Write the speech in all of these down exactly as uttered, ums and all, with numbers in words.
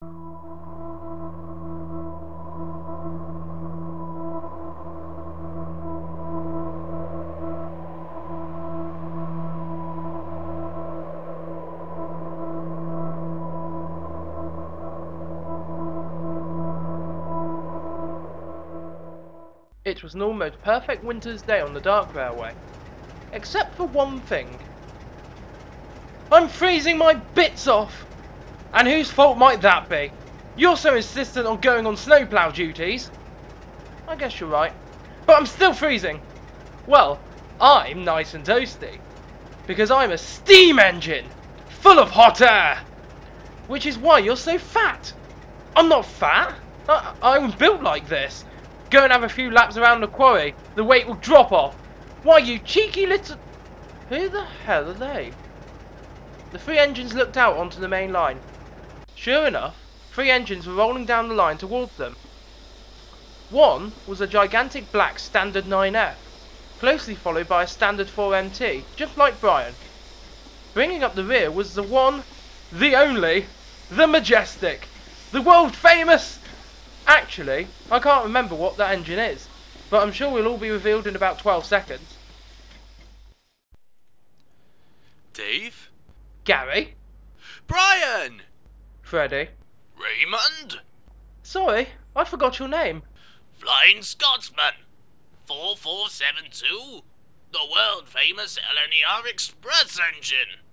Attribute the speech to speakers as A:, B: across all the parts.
A: It was an almost perfect winter's day on the dark railway, except for one thing. I'm freezing my bits off! And whose fault might that be? You're so insistent on going on snowplow duties. I guess you're right. But I'm still freezing. Well, I'm nice and toasty. Because I'm a steam engine, full of hot air. Which is why you're so fat. I'm not fat. I I'm built like this. Go and have a few laps around the quarry. The weight will drop off. Why, you cheeky little... Who the hell are they? The three engines looked out onto the main line. Sure enough, three engines were rolling down the line towards them. One was a gigantic black Standard nine F, closely followed by a Standard four M T, just like Brian. Bringing up the rear was the one, the only, the Majestic, the world famous... Actually, I can't remember what that engine is, but I'm sure we'll all be revealed in about twelve seconds.
B: Dave?
A: Gary?
B: Brian!
A: Freddie?
B: Raymond?
A: Sorry, I forgot your name.
B: Flying Scotsman! four four seven two? The world famous L N E R Express engine!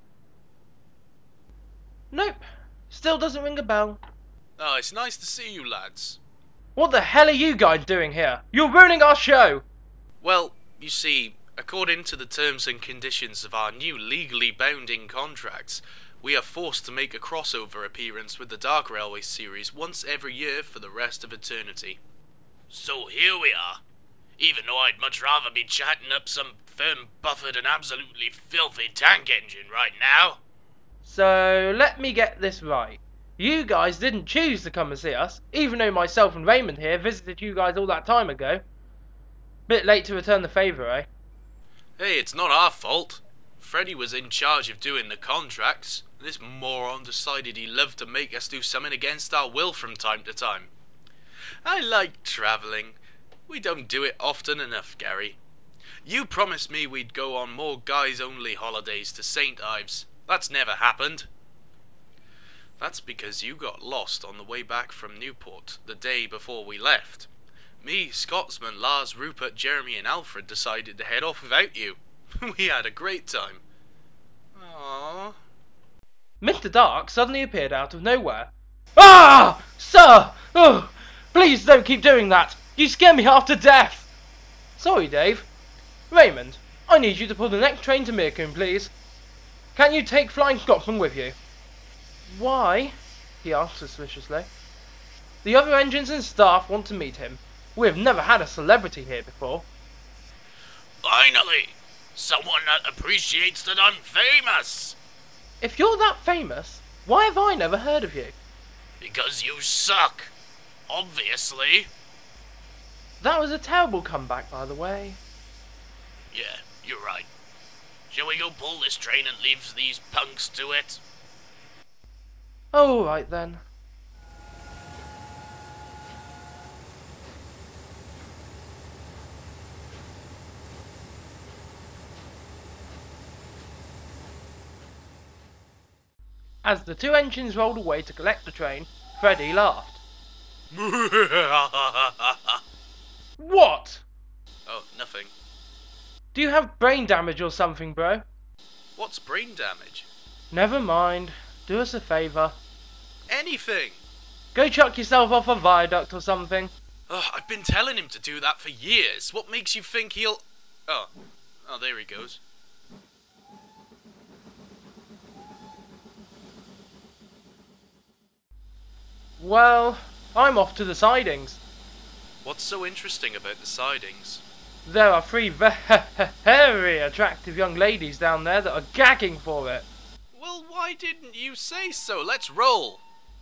A: Nope, still doesn't ring a bell.
B: Oh, it's nice to see you lads.
A: What the hell are you guys doing here? You're ruining our show!
B: Well, you see, according to the terms and conditions of our new legally bounding contracts, we are forced to make a crossover appearance with the Dark Railway series once every year for the rest of eternity. So here we are. Even though I'd much rather be chatting up some firm-buffered and absolutely filthy tank engine right now.
A: So, let me get this right. You guys didn't choose to come and see us, even though myself and Raymond here visited you guys all that time ago. Bit late to return the favour, eh?
B: Hey, it's not our fault. Freddie was in charge of doing the contracts. This moron decided he loved to make us do something against our will from time to time. I like travelling. We don't do it often enough, Gary. You promised me we'd go on more guys-only holidays to Saint Ives. That's never happened. That's because you got lost on the way back from Newport the day before we left. Me, Scotsman, Lars, Rupert, Jeremy and Alfred decided to head off without you. We had a great time. Aww.
A: Mister Dark suddenly appeared out of nowhere. Ah! Sir! Oh, please don't keep doing that! You scare me half to death! Sorry, Dave. Raymond, I need you to pull the next train to Meercoombe, please. Can you take Flying Scotsman with you? Why? He asked suspiciously. The other engines and staff want to meet him. We have never had a celebrity here before.
B: Finally! Someone that appreciates that I'm famous!
A: If you're that famous, why have I never heard of you?
B: Because you suck. Obviously.
A: That was a terrible comeback, by the way.
B: Yeah, you're right. Shall we go pull this train and leave these punks to it?
A: Oh, all right then. As the two engines rolled away to collect the train, Freddie laughed. What?
B: Oh, nothing.
A: Do you have brain damage or something, bro?
B: What's brain damage?
A: Never mind. Do us a favour.
B: Anything!
A: Go chuck yourself off a viaduct or something.
B: Oh, I've been telling him to do that for years. What makes you think he'll... Oh. Oh, there he goes.
A: Well, I'm off to the sidings.
B: What's so interesting about the sidings?
A: There are three very attractive young ladies down there that are gagging for it.
B: Well, why didn't you say so? Let's roll!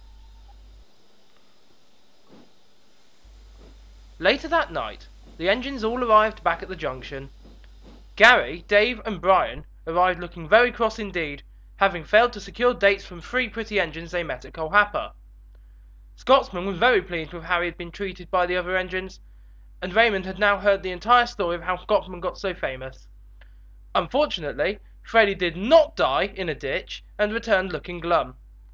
A: Later that night, the engines all arrived back at the junction. Gary, Dave and Brian arrived looking very cross indeed, having failed to secure dates from three pretty engines they met at Colhapper. Scotsman was very pleased with how he had been treated by the other engines, and Raymond had now heard the entire story of how Scotsman got so famous. Unfortunately, Freddie did not die in a ditch and returned looking glum.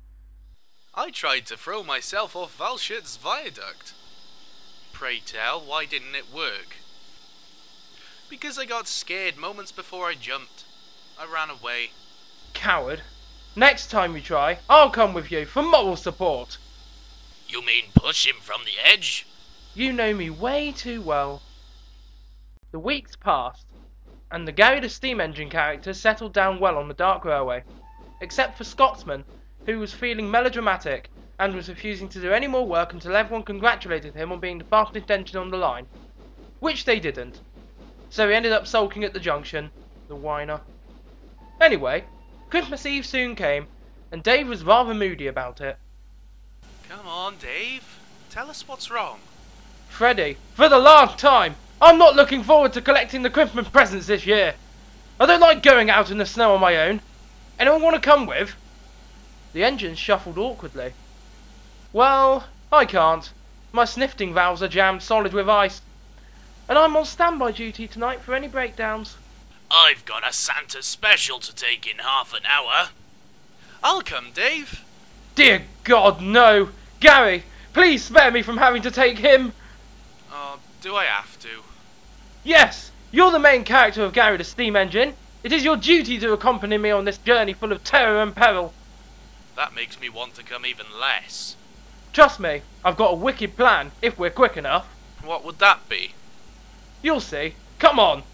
B: I tried to throw myself off Valshit's viaduct. Pray tell, why didn't it work? Because I got scared moments before I jumped. I ran away.
A: Coward. Next time you try, I'll come with you for moral support.
B: You mean push him from the edge?
A: You know me way too well. The weeks passed, and the Gary the Steam Engine character settled down well on the Dark Railway, except for Scotsman, who was feeling melodramatic and was refusing to do any more work until everyone congratulated him on being the fastest engine on the line. Which they didn't. So he ended up sulking at the junction, the whiner. Anyway, Christmas Eve soon came, and Dave was rather moody about it.
B: Come on, Dave. Tell us what's wrong.
A: Freddie, for the last time, I'm not looking forward to collecting the Christmas presents this year. I don't like going out in the snow on my own. Anyone want to come with? The engine shuffled awkwardly. Well, I can't. My snifting valves are jammed solid with ice. And I'm on standby duty tonight for any breakdowns.
B: I've got a Santa special to take in half an hour. I'll come, Dave.
A: Dear God, no! Gary, please spare me from having to take him!
B: Oh, do I have to?
A: Yes! You're the main character of Gary the Steam Engine. It is your duty to accompany me on this journey full of terror and peril.
B: That makes me want to come even less.
A: Trust me, I've got a wicked plan, if we're quick enough.
B: What would that be?
A: You'll see. Come on!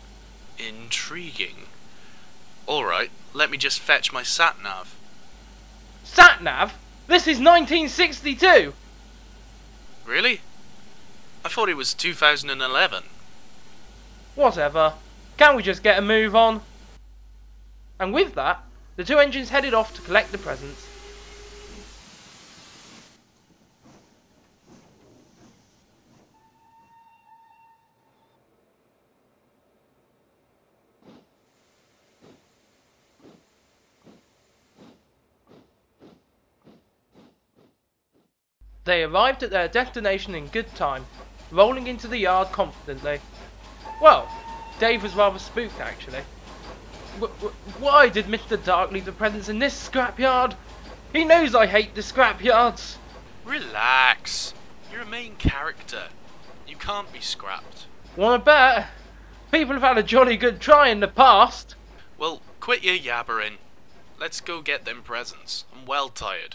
B: Intriguing. Alright, let me just fetch my sat-nav.
A: Sat-nav? This is nineteen sixty-two!
B: Really? I thought it was two thousand eleven.
A: Whatever. Can't we just get a move on? And with that, the two engines headed off to collect the presents. They arrived at their destination in good time, rolling into the yard confidently. Well, Dave was rather spooked actually. W w why did Mister Dark leave the presents in this scrapyard? He knows I hate the scrapyards.
B: Relax. You're a main character. You can't be scrapped.
A: Wanna bet? People have had a jolly good try in the past.
B: Well, quit your yabbering. Let's go get them presents. I'm well tired.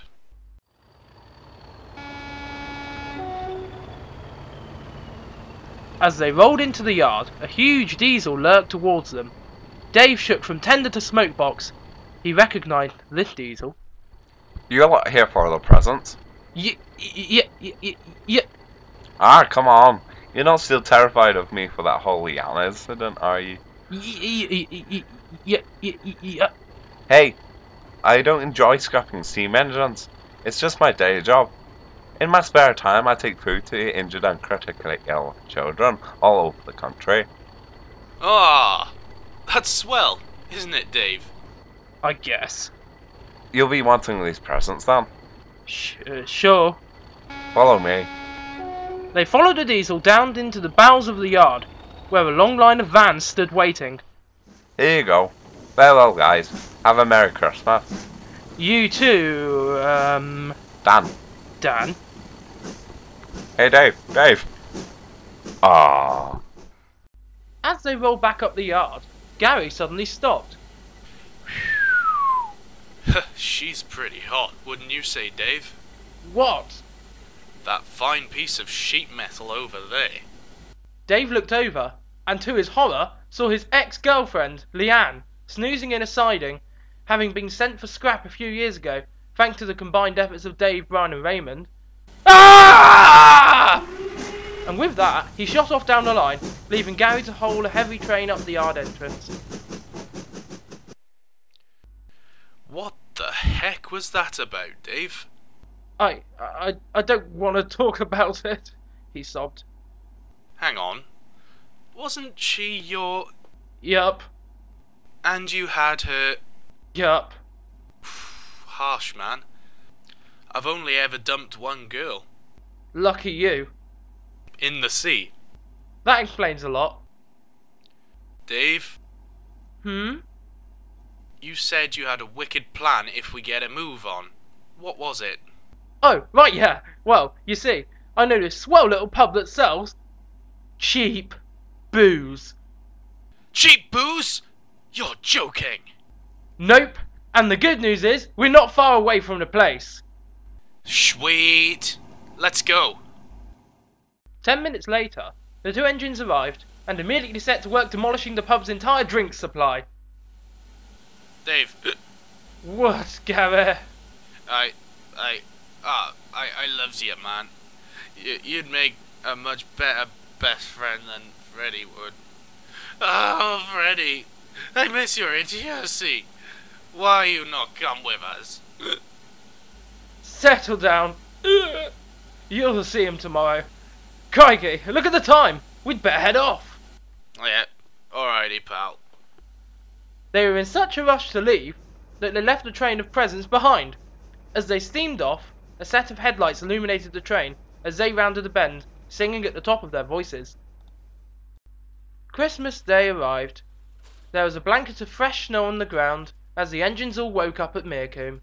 A: As they rolled into the yard, a huge diesel lurked towards them. Dave shook from tender to smokebox. He recognised this diesel.
C: You're not here for the presents?
A: Y y y y y
C: Ah, come on. You're not still terrified of me for that whole Liana incident, are you?
A: y y y y.
C: Hey, I don't enjoy scrapping steam engines. It's just my day job. In my spare time, I take food to injured and critically ill children all over the country.
B: Ah, that's swell, isn't it, Dave?
A: I guess.
C: You'll be wanting these presents then?
A: Sh uh, sure.
C: Follow me.
A: They followed the diesel down into the bowels of the yard, where a long line of vans stood waiting.
C: Here you go. Farewell, guys. Have a Merry Christmas.
A: You too, um...
C: Dan.
A: Dan.
C: Hey, Dave. Dave. Ah.
A: As they rolled back up the yard, Gary suddenly stopped.
B: She's pretty hot, wouldn't you say, Dave?
A: What?
B: That fine piece of sheet metal over there.
A: Dave looked over, and to his horror, saw his ex-girlfriend, Leanne, snoozing in a siding, having been sent for scrap a few years ago, thanks to the combined efforts of Dave, Brian and Raymond. Ah! And with that, he shot off down the line, leaving Gary to haul a heavy train up the yard entrance.
B: What the heck was that about, Dave?
A: I, I, I don't want to talk about it, he sobbed.
B: Hang on. Wasn't she your...
A: Yup.
B: And you had her...
A: Yup.
B: Harsh, man. I've only ever dumped one girl.
A: Lucky you.
B: In the sea.
A: That explains a lot.
B: Dave?
A: Hmm?
B: You said you had a wicked plan if we get a move on. What was it?
A: Oh, right, yeah. Well, you see, I know this swell little pub that sells cheap booze.
B: Cheap booze? You're joking.
A: Nope. And the good news is, we're not far away from the place.
B: Sweet. Let's go.
A: Ten minutes later, the two engines arrived and immediately set to work demolishing the pub's entire drink supply.
B: Dave.
A: What, Gary?
B: I, I, ah, I, I loves you, man. You, you'd make a much better best friend than Freddie would. Oh, Freddie, I miss your idiocy. Why you not come with us?
A: Settle down. You'll see him tomorrow. Crikey, look at the time. We'd better head off.
B: Yeah, alrighty, pal.
A: They were in such a rush to leave that they left the train of presents behind. As they steamed off, a set of headlights illuminated the train as they rounded a bend, singing at the top of their voices. Christmas Day arrived. There was a blanket of fresh snow on the ground as the engines all woke up at Meercombe.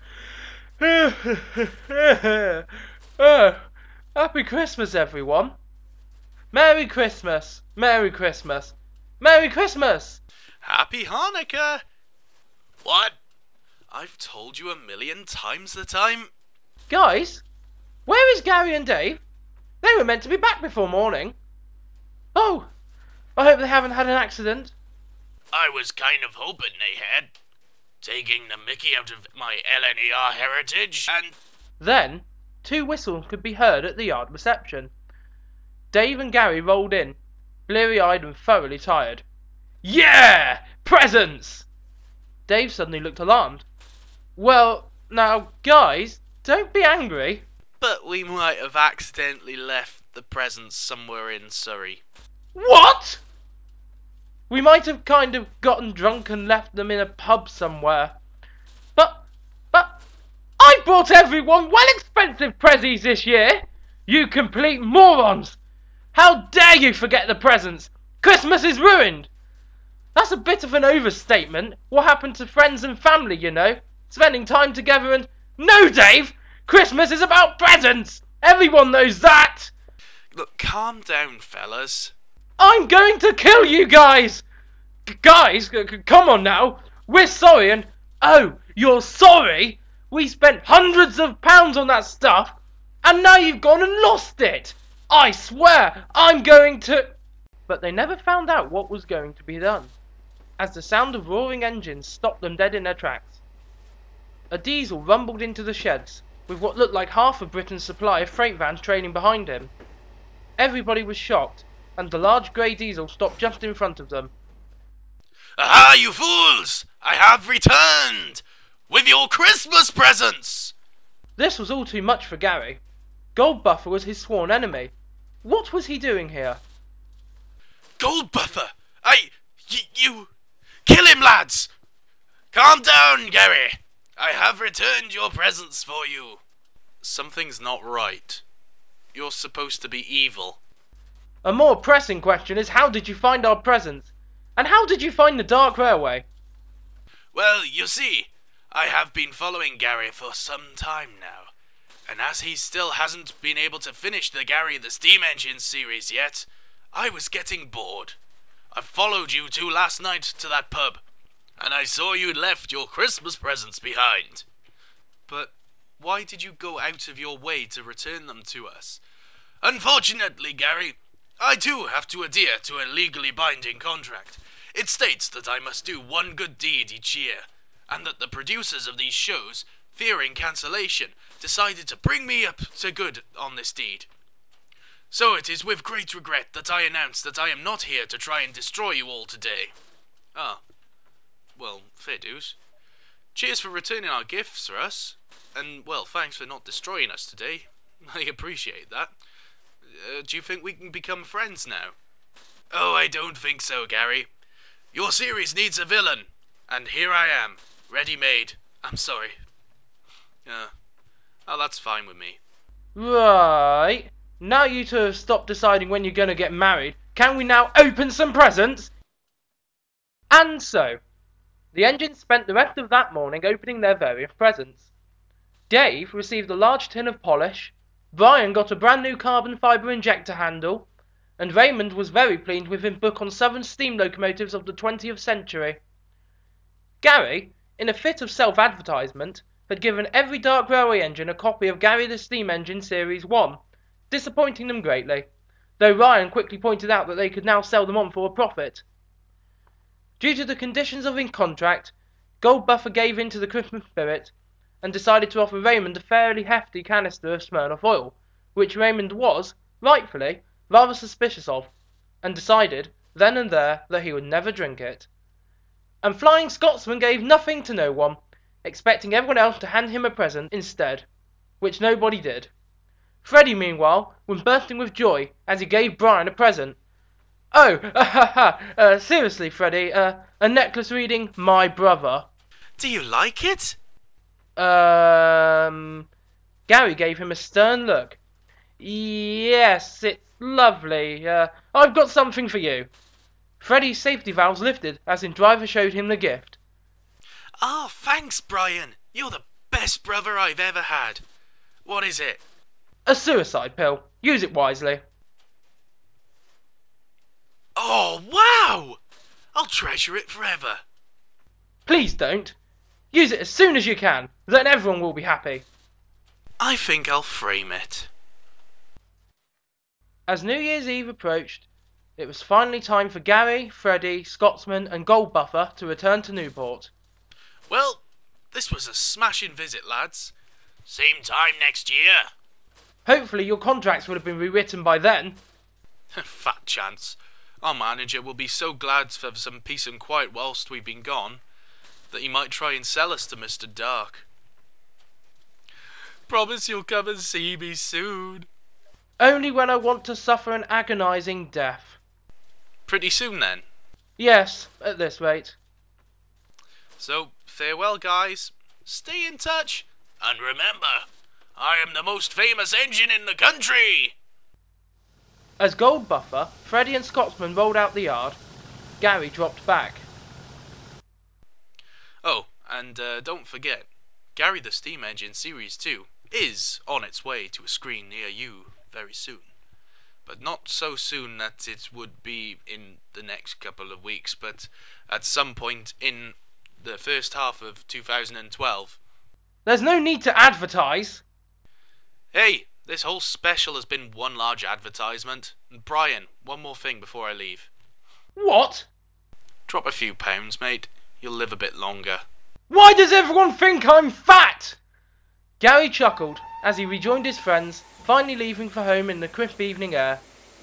A: Oh, happy Christmas, everyone. Merry Christmas, Merry Christmas, Merry Christmas!
B: Happy Hanukkah! What? I've told you a million times that I'm...
A: Guys, where is Gary and Dave? They were meant to be back before morning. Oh, I hope they haven't had an accident.
B: I was kind of hoping they had. Taking the mickey out of my L N E R heritage and...
A: Then, two whistles could be heard at the yard reception. Dave and Gary rolled in, bleary-eyed and thoroughly tired. Yeah! Presents! Dave suddenly looked alarmed. Well, now, guys, don't be angry.
B: But we might have accidentally left the presents somewhere in Surrey.
A: What? We might have kind of gotten drunk and left them in a pub somewhere. But, but, I bought everyone well expensive prezzies this year. You complete morons. How dare you forget the presents? Christmas is ruined. That's a bit of an overstatement. What happened to friends and family, you know? Spending time together and... No, Dave! Christmas is about presents! Everyone knows that!
B: Look, calm down, fellas.
A: I'm going to kill you guys! G guys, c come on now. We're sorry and... Oh, you're sorry? We spent hundreds of pounds on that stuff and now you've gone and lost it! I swear, I'm going to... But they never found out what was going to be done, as the sound of roaring engines stopped them dead in their tracks. A diesel rumbled into the sheds, with what looked like half of Britain's supply of freight vans trailing behind him. Everybody was shocked, and the large grey diesel stopped just in front of them.
B: Aha, you fools! I have returned! With your Christmas presents!
A: This was all too much for Gary. Gold Buffer was his sworn enemy. What was he doing here?
B: Gold Buffer! I... Y you... Kill him, lads! Calm down, Gary! I have returned your presents for you. Something's not right. You're supposed to be evil.
A: A more pressing question is, how did you find our presents? And how did you find the Dark Railway?
B: Well, you see, I have been following Gary for some time now. And as he still hasn't been able to finish the Gary the Steam Engine series yet, I was getting bored. I followed you two last night to that pub, and I saw you'd left your Christmas presents behind. But why did you go out of your way to return them to us? Unfortunately, Gary, I too have to adhere to a legally binding contract. It states that I must do one good deed each year, and that the producers of these shows, fearing cancellation, decided to bring me up to good on this deed. So it is with great regret that I announce that I am not here to try and destroy you all today. Ah, well, fair dues. Cheers for returning our gifts, Rhys. And, well, thanks for not destroying us today. I appreciate that. Uh, do you think we can become friends now? Oh, I don't think so, Gary. Your series needs a villain, and here I am, ready-made. I'm sorry. Uh, Oh, that's fine with me.
A: Right. Now you two have stopped deciding when you're going to get married, can we now open some presents? And so, the engine spent the rest of that morning opening their various presents. Dave received a large tin of polish, Brian got a brand new carbon fibre injector handle, and Raymond was very pleased with his book on Southern steam locomotives of the twentieth century. Gary, in a fit of self-advertisement, had given every Dark Railway engine a copy of Gary the Steam Engine Series one, disappointing them greatly, though Ryan quickly pointed out that they could now sell them on for a profit. Due to the conditions of his contract, Goldbuffer gave in to the Christmas spirit and decided to offer Raymond a fairly hefty canister of Smirnoff oil, which Raymond was, rightfully, rather suspicious of, and decided, then and there, that he would never drink it. And Flying Scotsman gave nothing to no one, expecting everyone else to hand him a present instead, which nobody did. Freddie, meanwhile, was bursting with joy as he gave Brian a present. Oh, uh, ha, ha, uh, seriously, Freddie, uh, a necklace reading, "My Brother."
B: Do you like it?
A: Um, Gary gave him a stern look. Yes, it's lovely. Uh, I've got something for you. Freddie's safety valves lifted as his driver showed him the gift.
B: Oh, thanks, Brian. You're the best brother I've ever had. What is it?
A: A suicide pill. Use it wisely.
B: Oh, wow! I'll treasure it forever.
A: Please don't. Use it as soon as you can. Then everyone will be happy.
B: I think I'll frame it.
A: As New Year's Eve approached, it was finally time for Gary, Freddie, Scotsman and Goldbuffer to return to Newport.
B: Well, this was a smashing visit, lads. Same time next year.
A: Hopefully your contracts will have been rewritten by then.
B: Fat chance. Our manager will be so glad for some peace and quiet whilst we've been gone that he might try and sell us to Mister Dark. Promise you'll come and see me soon.
A: Only when I want to suffer an agonising death.
B: Pretty soon then.
A: Yes, at this rate.
B: So, farewell guys. Stay in touch. And remember, I am the most famous engine in the country.
A: As Goldbuffer, Freddie and Scotsman rolled out the yard, Gary dropped back.
B: Oh, and uh, don't forget, Gary the Steam Engine Series two is on its way to a screen near you very soon. But not so soon that it would be in the next couple of weeks, but at some point in the first half of two thousand twelve.
A: There's no need to advertise.
B: Hey, this whole special has been one large advertisement. And Brian, one more thing before I leave.
A: What?
B: Drop a few pounds, mate. You'll live a bit longer.
A: Why does everyone think I'm fat? Gary chuckled as he rejoined his friends, finally leaving for home in the crisp evening air.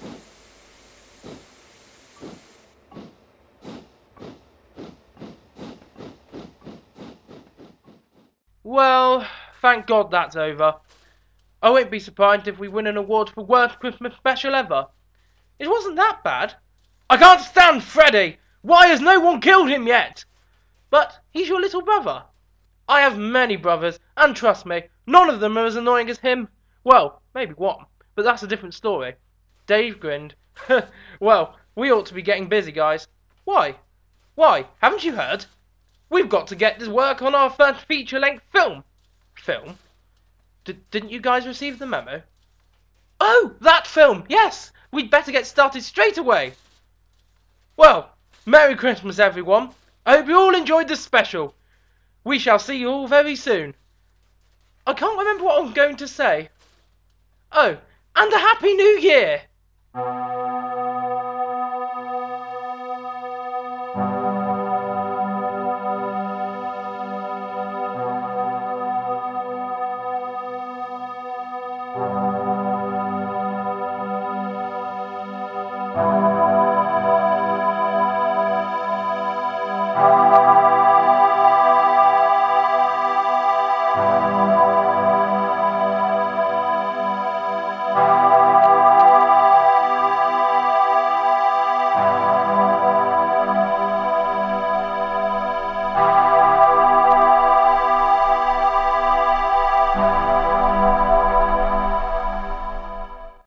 A: Well, thank God that's over. I won't be surprised if we win an award for worst Christmas special ever. It wasn't that bad. I can't stand Freddie. Why has no one killed him yet? But he's your little brother. I have many brothers, and trust me, none of them are as annoying as him. Well, maybe one, but that's a different story. Dave grinned. Well, we ought to be getting busy, guys. Why? Why, haven't you heard? We've got to get to work on our first feature-length film. Film? D- didn't you guys receive the memo? Oh, that film, yes! We'd better get started straight away. Well, Merry Christmas, everyone. I hope you all enjoyed the special. We shall see you all very soon. I can't remember what I'm going to say. Oh, and a Happy New Year!
C: Thank you.